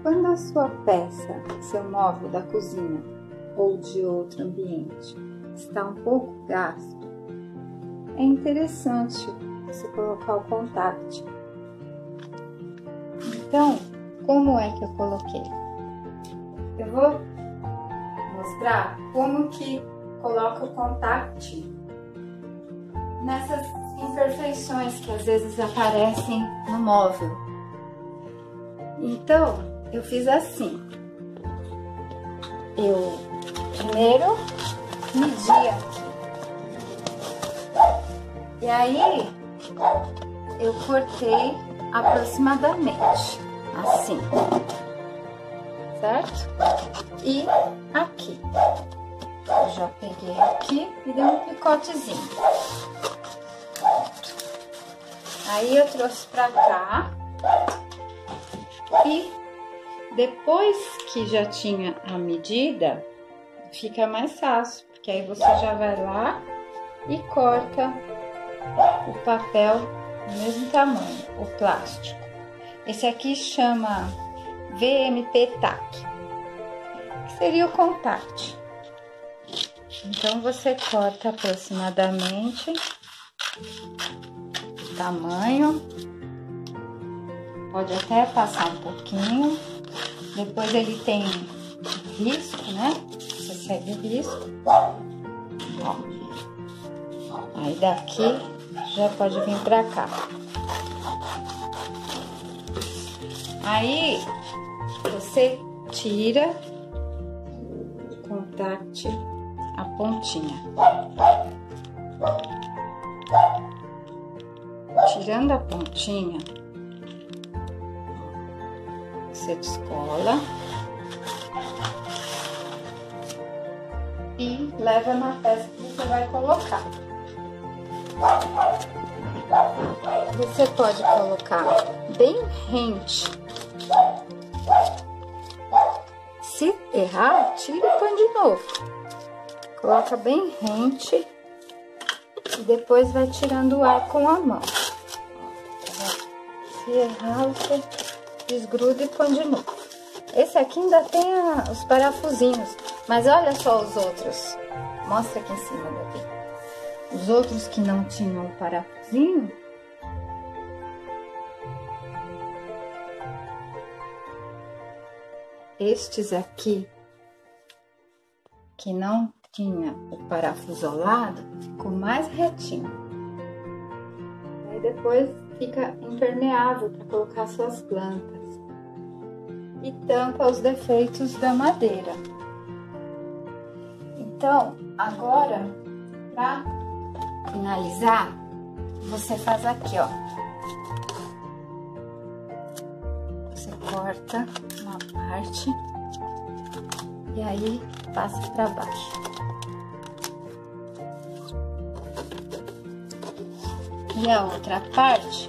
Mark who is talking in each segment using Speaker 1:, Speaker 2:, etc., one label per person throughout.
Speaker 1: Quando a sua peça, seu móvel da cozinha ou de outro ambiente está um pouco gasto, é interessante você colocar o contact. Então, como é que eu coloquei? Eu vou mostrar como que coloca o contact nessas imperfeições que às vezes aparecem no móvel. Então, eu fiz assim. Eu primeiro medi aqui. E aí, eu cortei aproximadamente, assim, certo? E aqui. Eu já peguei aqui e dei um picotezinho. Pronto. Aí, eu trouxe pra cá. E depois que já tinha a medida, fica mais fácil, porque aí você já vai lá e corta o papel do mesmo tamanho, o plástico. Esse aqui chama VMP TAC, que seria o contact. Então, você corta aproximadamente o tamanho. Pode até passar um pouquinho. Depois ele tem risco, né? Você segue o risco. Ó. Aí daqui já pode vir pra cá. Aí você tira o contact, a pontinha. Tirando a pontinha, você descola e leva na peça que você vai colocar. Você pode colocar bem rente. Se errar, tira e põe de novo. Coloca bem rente e depois vai tirando o ar com a mão. Se errar, você desgruda e põe de novo. Esse aqui ainda tem os parafusinhos, mas olha só os outros. Mostra aqui em cima daqui. Os outros que não tinham o parafusinho, estes aqui que não tinha o parafusolado, ficou mais retinho. Aí depois fica impermeável para colocar suas plantas e tampa os defeitos da madeira. Então, agora, para finalizar, você faz aqui, ó. Você corta uma parte e aí passa para baixo. E a outra parte,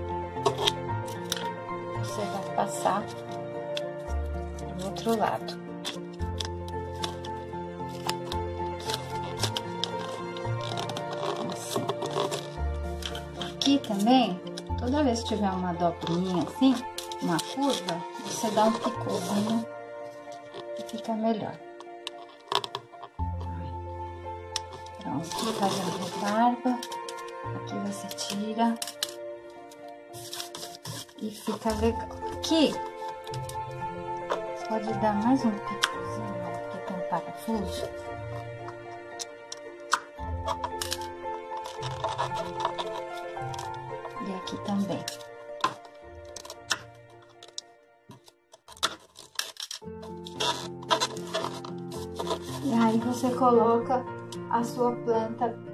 Speaker 1: você vai passar do outro lado. Assim. Aqui também, toda vez que tiver uma dobrinha assim, uma curva, você dá um picôzinho e fica melhor. Pronto, fazendo rebarba. Aqui você tira e fica legal. Aqui pode dar mais um picozinho, aqui tem um parafuso. E aqui também. E aí você coloca a sua planta